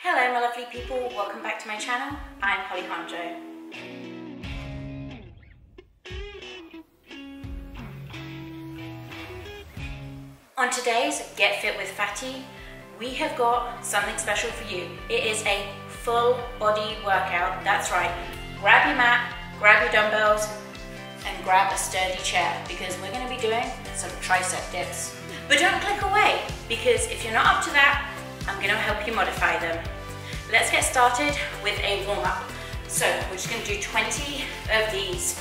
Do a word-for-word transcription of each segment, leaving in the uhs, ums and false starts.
Hello my lovely people, welcome back to my channel. I'm Honjo. On today's Get Fit with Fatty, we have got something special for you. It is a full body workout, that's right. Grab your mat, grab your dumbbells, and grab a sturdy chair because we're going to be doing some tricep dips. But don't click away because if you're not up to that, I'm going to help you modify them. Let's get started with a warm-up. So we're just going to do twenty of these.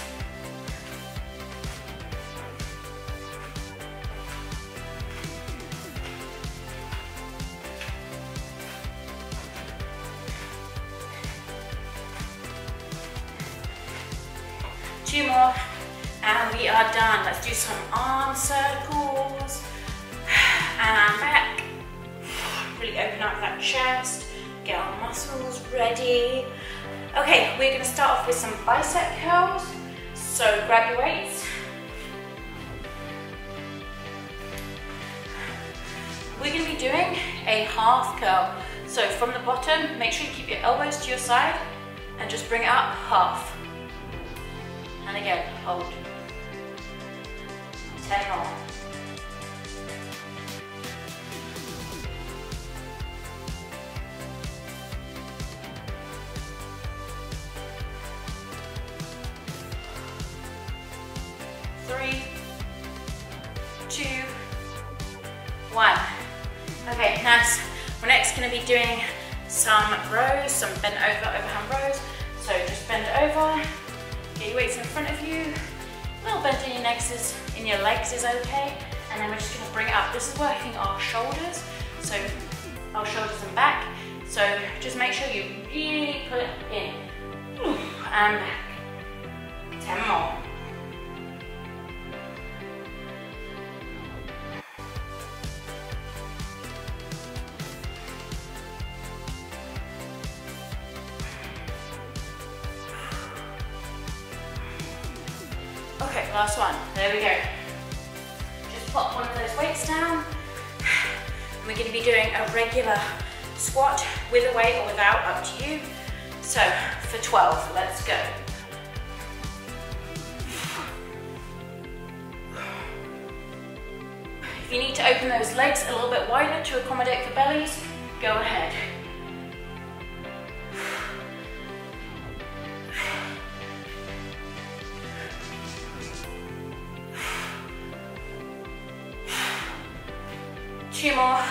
Two more, and we are done. Let's do some arm circles, and back. Really open up that chest, get our muscles ready. Okay, we're gonna start off with some bicep curls. So grab your weights. We're gonna be doing a half curl. So from the bottom, make sure you keep your elbows to your side and just bring it up half. And again, hold. ten more. Three, two, one. Okay, nice. We're next gonna be doing some rows, some bent over, overhand rows. So just bend over. Get your weights in front of you. A little bend in your legs is, in your legs is okay. And then we're just gonna bring it up. This is working our shoulders. So our shoulders and back. So just make sure you really pull it in. And back. ten more. Okay, last one. There we go. Just pop one of those weights down. And we're going to be doing a regular squat with a weight or without, up to you. So for twelve, let's go. If you need to open those legs a little bit wider to accommodate for bellies, go ahead. Two more.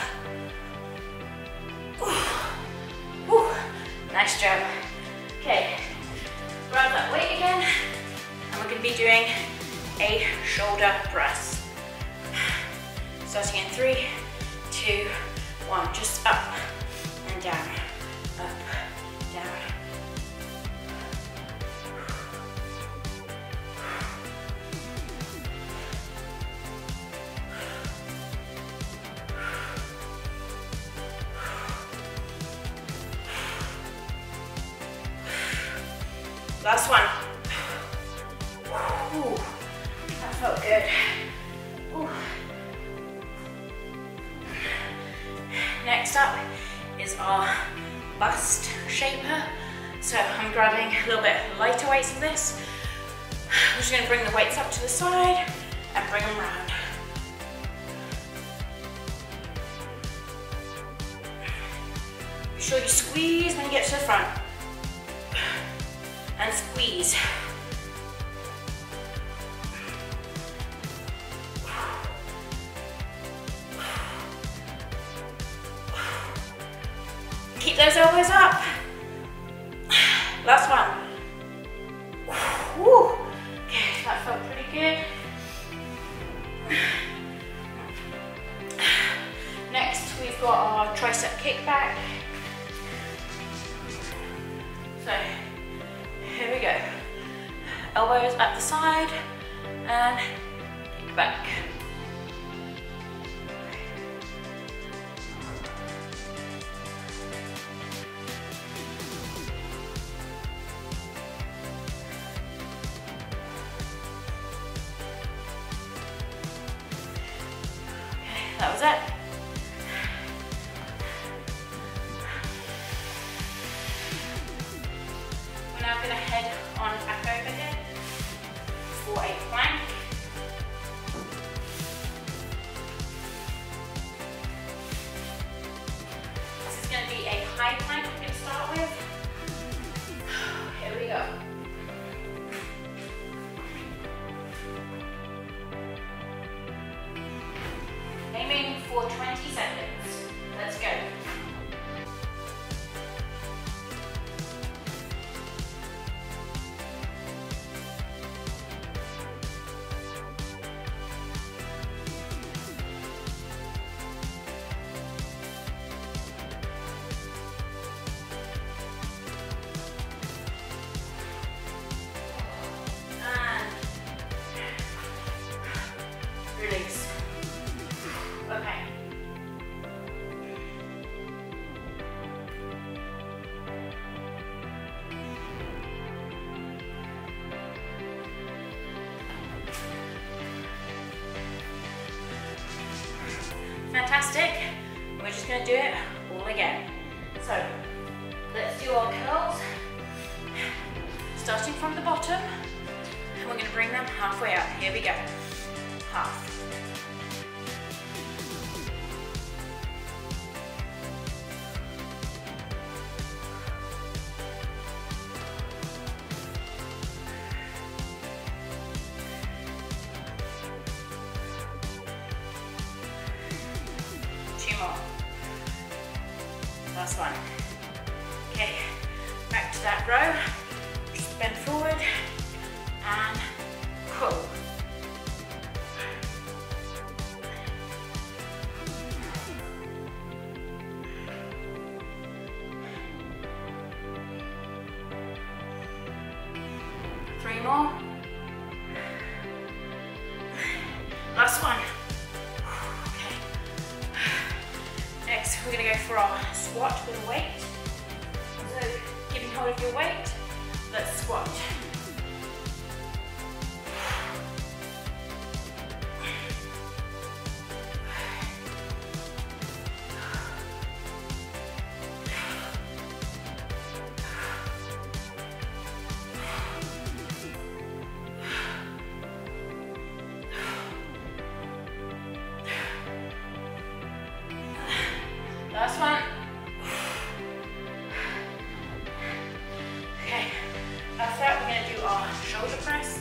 Ooh. Ooh. Nice job. Okay, grab that weight again, and we're going to be doing a shoulder press. Starting in three, two, one. Just up and down, up, down. Last one. Ooh, that felt good. Ooh. Next up is our bust shaper. So I'm grabbing a little bit lighter weights for this. I'm just going to bring the weights up to the side and bring them round. Be sure you squeeze when you get to the front. And squeeze. Keep those elbows up. Last one. Woo. Okay, that felt pretty good. Next, we've got our tricep kickback. So, here we go. Elbows at the side and kick back. Okay, that was it. now going to head on back over here for a plank. This is going to be a high plank we're going to start with. Here we go. Aiming for twenty seconds. Let's go. Release. Okay. Fantastic. We're just going to do it all again. So, let's do our curls. Starting from the bottom, and we're going to bring them halfway up. Here we go. Half. Two more. Last one. Okay, back to that row. Just bend forward and pull. Three more. Last one. Okay. Next, we're going to go for our squat with a weight. So, keeping hold of your weight, let's squat. Last one. Okay, after that we're going to do our shoulder press.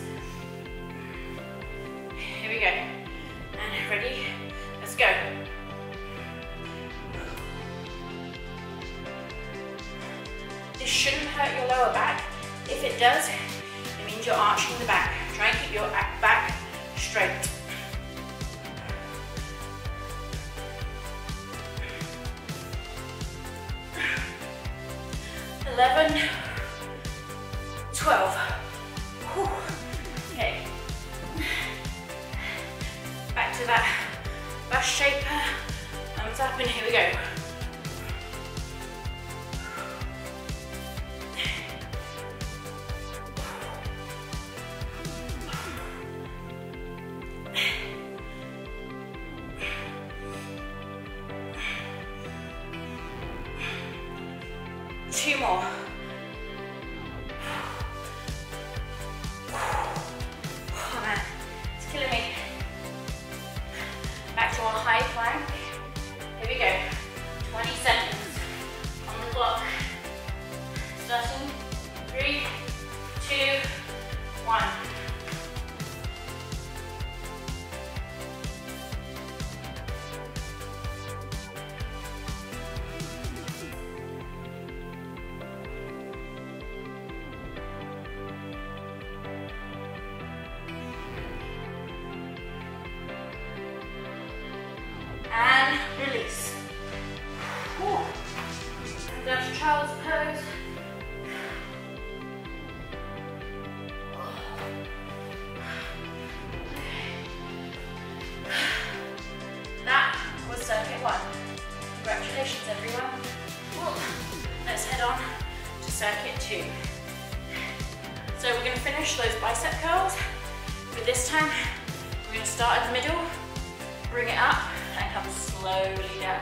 Here we go. And ready? Let's go. This shouldn't hurt your lower back. If it does, it means you're arching the back. Try and keep your back straight. eleven, twelve. Whew. Okay. Back to that bust shaper. Thumbs up and here we go. Two more. Oh man, it's killing me. Back to our high plank. Here we go. twenty seconds on the clock. Starting. Three, two, one. And release. Whew. Down to child's pose. That was circuit one. Congratulations, everyone. Let's head on to circuit two. So we're going to finish those bicep curls, but this time we're going to start at the middle, bring it up, and come slowly down.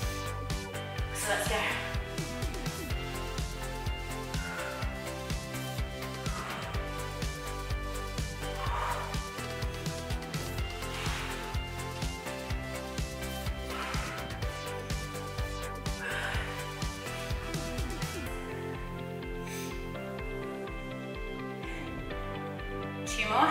So let's go. more.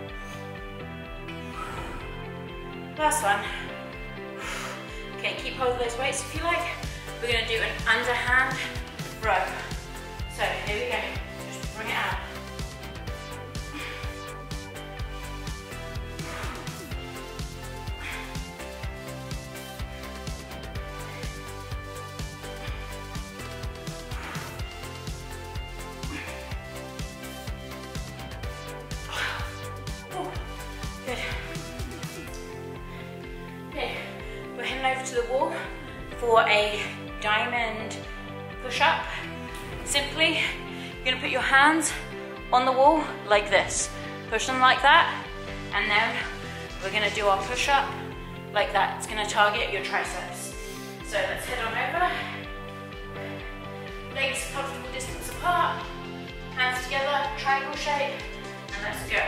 Last one. Okay, keep hold of those weights if you like. We're gonna do an underhand row. So here we go, just bring it out. Good. Okay, we're heading over to the wall for a diamond push-up. Simply, you're gonna put your hands on the wall like this. Push them like that, and then we're gonna do our push-up like that. It's gonna target your triceps. So let's head on over. Legs a comfortable distance apart, hands together, triangle shape, and let's go.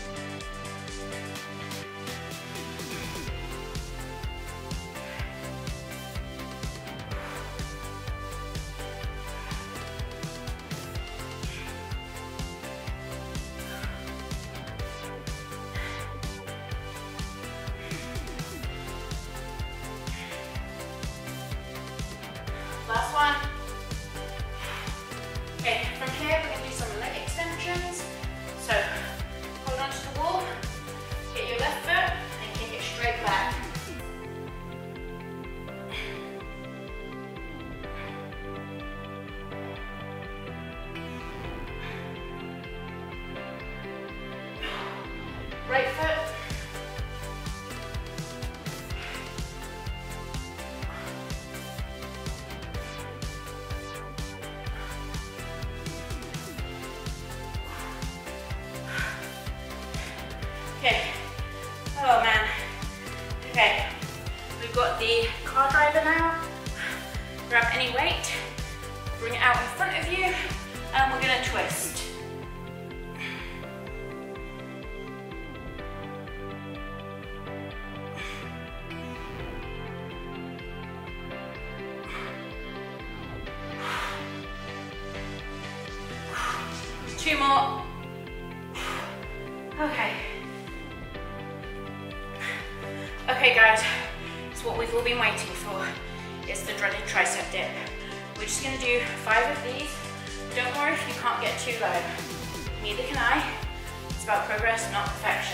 Last one. Okay, from here we're going to do some leg extensions. So hold on to the wall, get your left foot and kick it straight back. Right foot. Okay, oh man, okay, we've got the car driver now. Grab any weight, bring it out in front of you, and we're gonna twist. Two more. Okay. Okay guys, it's what we've all been waiting for. It's the dreaded tricep dip. We're just gonna do five of these. Don't worry if you can't get too low. Neither can I. It's about progress, not perfection.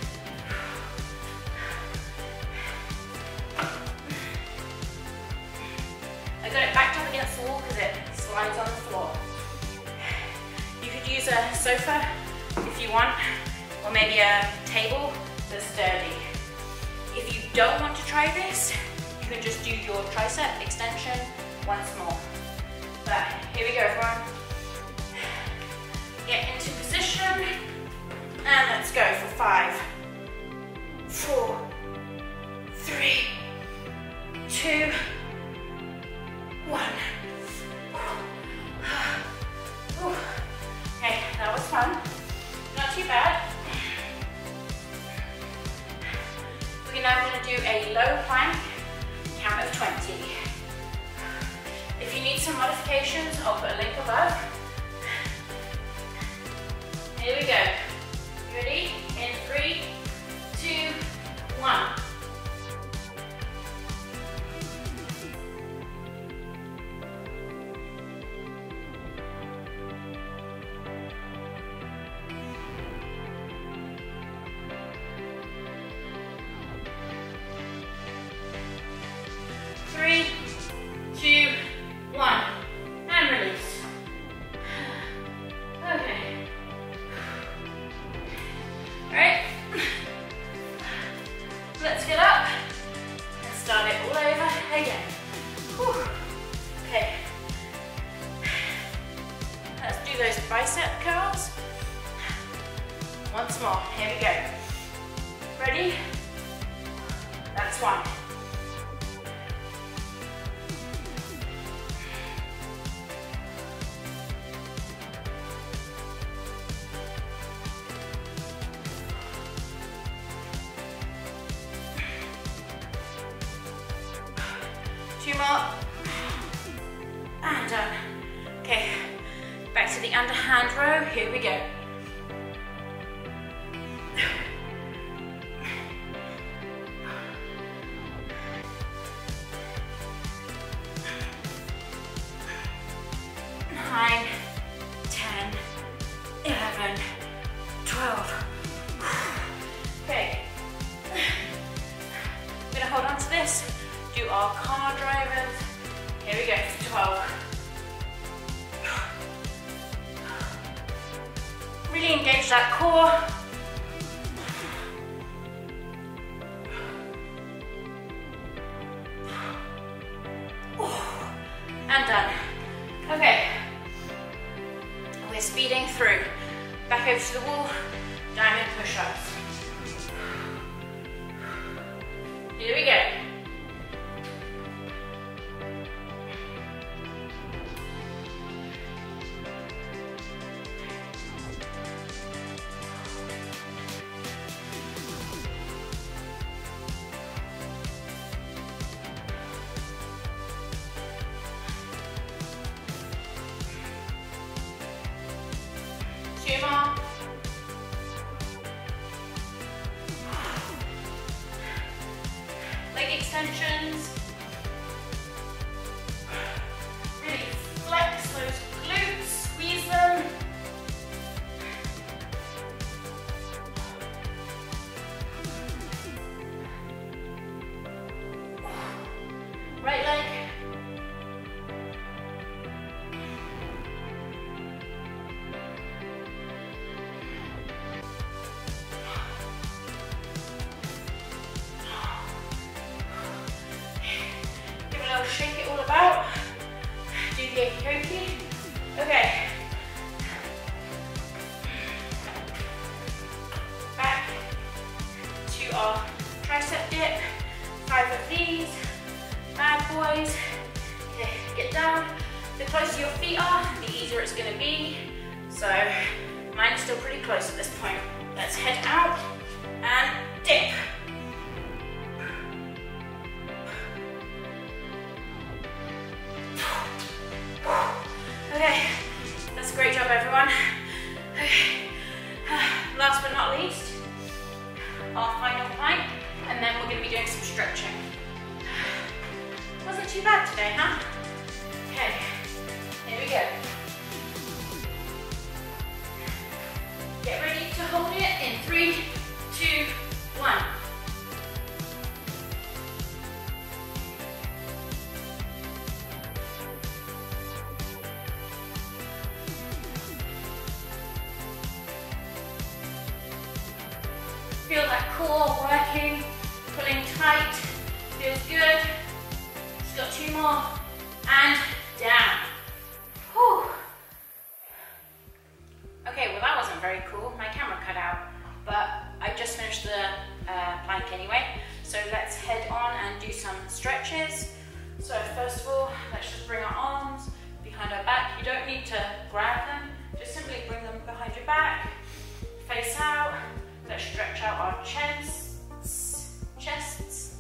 I got it backed up against the wall because it slides on the floor. You could use a sofa if you want, or maybe a table that's sturdy. If you don't want to try this, you can just do your tricep extension once more. But here we go, everyone. Get into position, and let's go for five, four, three, two, one. Okay, that was fun. Not too bad. We're now going to do a low plank, count of twenty. If you need some modifications, I'll put a link above. Here we go. You ready? In three, two, one. Three, two, one, and release. Okay. All right. Let's get up and start it all over again. Whew. Okay. Let's do those bicep curls. Once more. Here we go. Ready? That's one. Two more, and done. Okay, back to the underhand row, here we go. Really engage that core. And done. Okay. We're speeding through. Back over to the wall, diamond push-ups. Here we go. Two more. Leg extensions. Really flex those glutes, squeeze them. Right leg. Shake it all about. Do the okey-dokey. Okay. Back to our tricep dip. Five of these. Bad boys. Okay, get down. The closer your feet are, the easier it's going to be. So mine's still pretty close at this point. Let's head out and dip. Okay, that's a great job, everyone. Okay. Last but not least, our final plank, and then we're going to be doing some stretching. Wasn't too bad today, huh? Okay, here we go. Get ready to hold it in three, two, one. Feel that core working, pulling tight, feels good. Just got two more, and down. Whew. Okay, well that wasn't very cool. My camera cut out, but I just finished the uh, plank anyway. So let's head on and do some stretches. So first of all, let's just bring our arms behind our back. You don't need to grab them, just simply bring them behind your back, face out. Let's stretch out our chests, chests.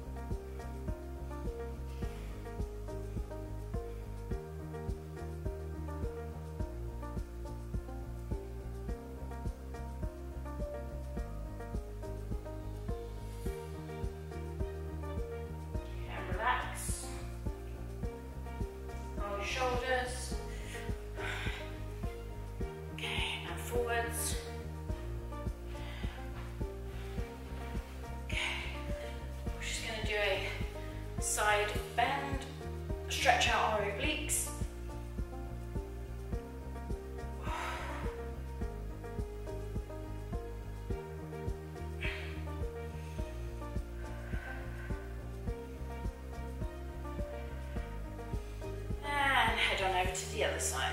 And relax. Roll your shoulders. Okay, and forwards. Do a side bend, stretch out our obliques. And head on over to the other side.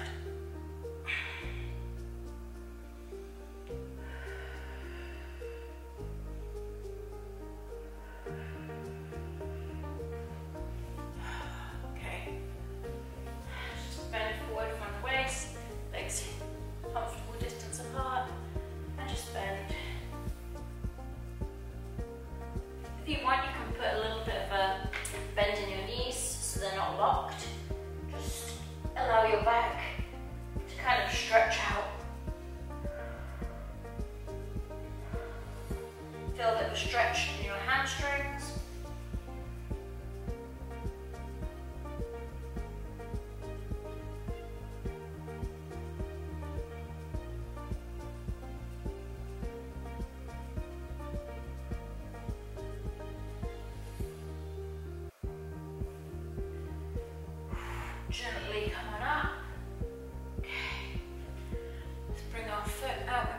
If you want, you can put a little bit of a bend in your knees so they're not locked. Just allow your back to kind of stretch out. Feel a bit of a stretch in your hamstrings. Gently come on up. Okay. Let's bring our foot out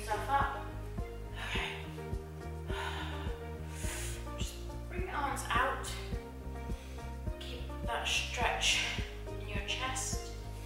yourself up. Okay. Just bring your arms out. Keep that stretch in your chest.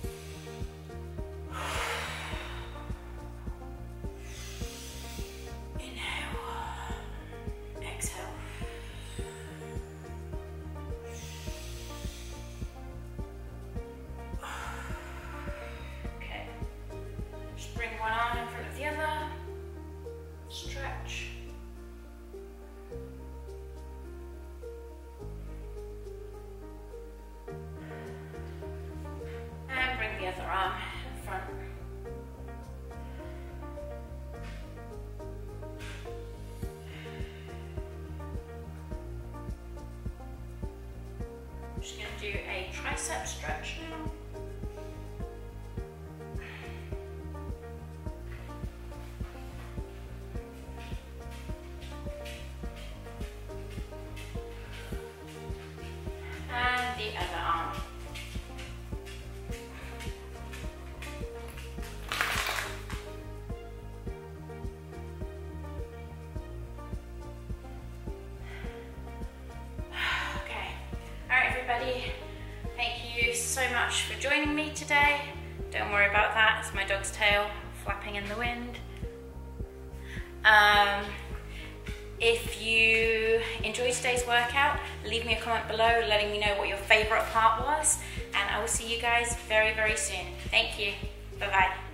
The other arm in front. I'm just going to do a tricep stretch now. And the other arm. Thank you so much for joining me today. Don't worry about that, it's my dog's tail flapping in the wind. Um, if you enjoyed today's workout, leave me a comment below letting me know what your favourite part was, and I will see you guys very, very soon. Thank you. Bye-bye.